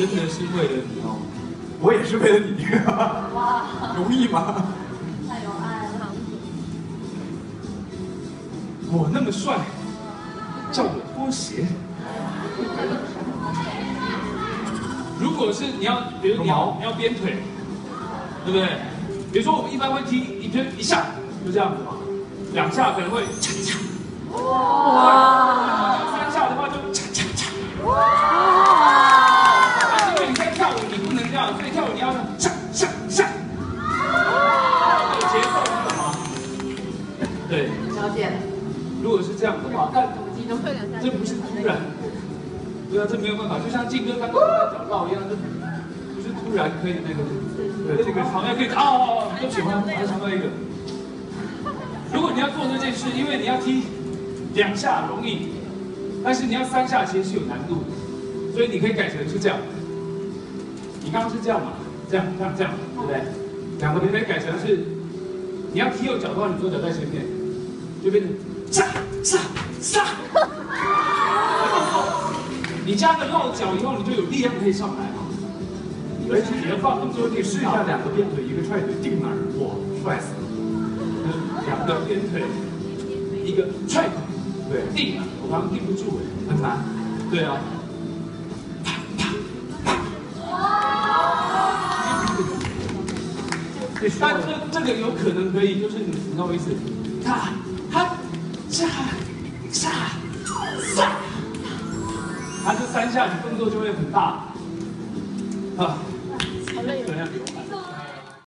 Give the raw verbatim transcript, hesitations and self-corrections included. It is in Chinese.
真的是为了你哦， 我也是为了你。 哇， 容易吗？ 太有爱了。 我那么帅，叫我脱鞋。如果是你要，比如你要你要鞭腿，对不对？比如说我们一般会踢一就一下，就这样子嘛，两下可能会嚓嚓。哇！三下的话就嚓嚓嚓。哇！因为你在跳舞，你不能这样，所以跳舞你要上上上。有节奏，你懂吗？对。 了解了。 如果是这样的话，但这不是突然。对啊，这没有办法，就像静哥刚刚在讲到一样，这不是突然可以那个。对，这个好像可以哦哦哦，都喜欢，我还想到一个。如果你要做这件事，因为你要踢两下容易，但是你要三下其实是有难度的，所以你可以改成是这样。你刚刚是这样嘛？这样这样这样，对不对？两个你可以改成是，你要踢右脚的话，你左脚在前面，就变成炸炸炸。你加个落脚以后，你就有力量可以上来。而且你的放动作，你试一下两个鞭腿，一个踹腿定那儿，哇，帅死了！两个鞭腿，一个踹腿，对，定了，我刚刚定不住哎，很难。对啊。啪啪啪！但这这个有可能可以，就是你知道我意思？他他炸炸炸，他这三下你动作就会很大啊。好累，流汗。